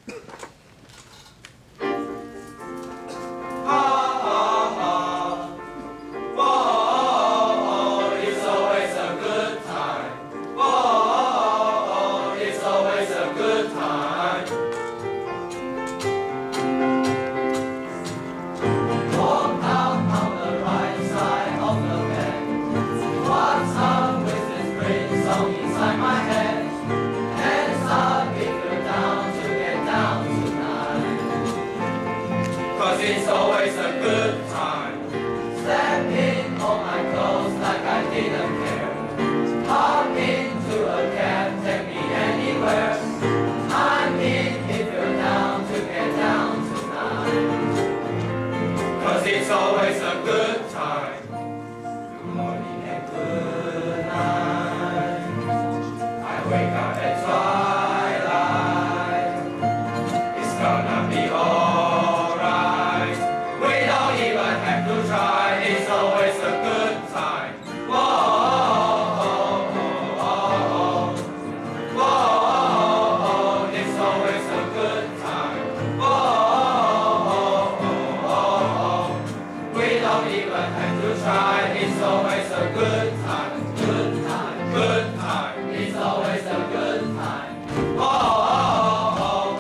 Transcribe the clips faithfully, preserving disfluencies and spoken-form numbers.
It's always a good time. Step in all my clothes like I didn't care. Hop into a cab, take me anywhere. I'm in if you're down to get down tonight. Cause it's always a good time. Good morning and good night. I wake up at twilight. It's gonna be all it's always a good time. Whoa, oh, oh, oh, oh, whoa, it's always a good time. Whoa, oh, oh, we don't even have to try. It's always a good time. Good time, good time. It's always a good time. Whoa,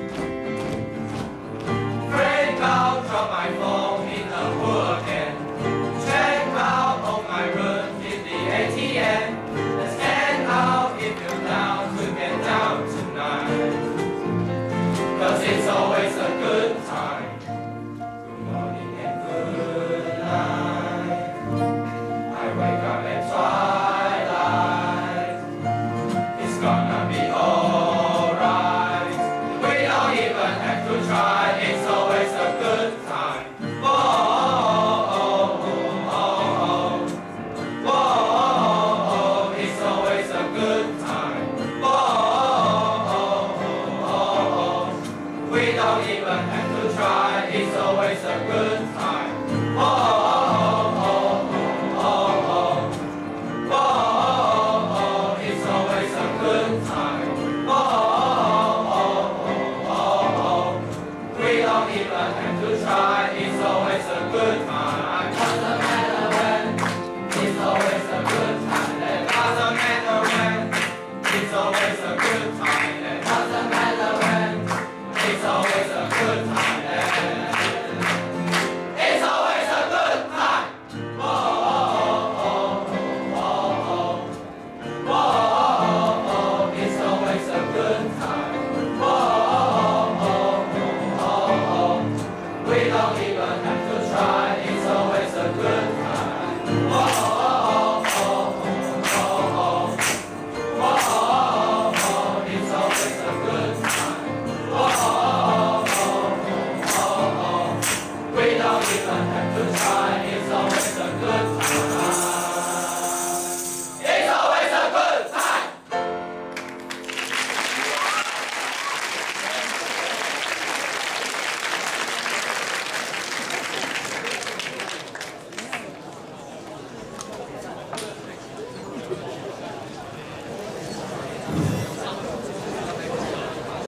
Frank, I'll drop my phone in the wood again. Let's get out if you're down to get down tonight. Cause it's always